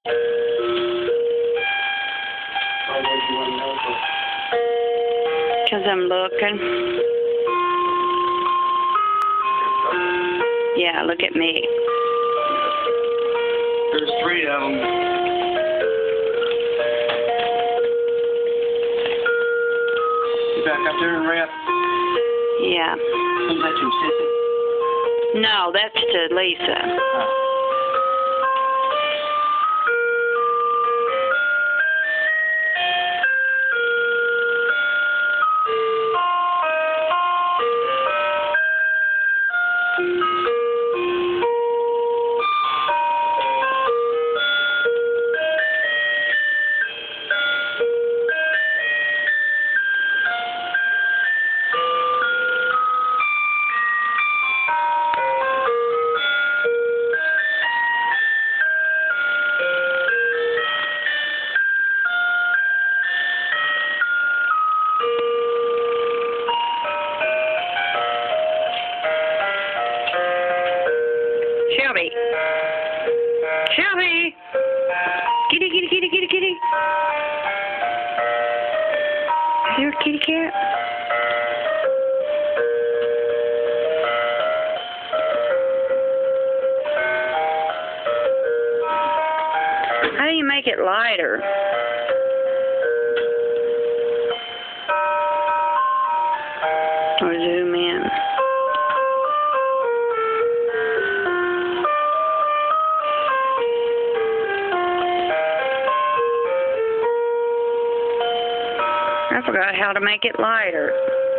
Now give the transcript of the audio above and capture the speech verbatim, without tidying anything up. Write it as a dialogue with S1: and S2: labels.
S1: Why would you want to know for?
S2: Because I'm looking. Yeah, look at me.
S1: There's three of them. You back up there and rep?
S2: Yeah.
S1: Is that your sister?
S2: No, that's to Lisa.
S1: Oh.
S2: Shelby. Shelby. Kitty, kitty, kitty, kitty, kitty. Is there a kitty cat? How do you make it lighter? Or zoom in? I forgot how to make it lighter.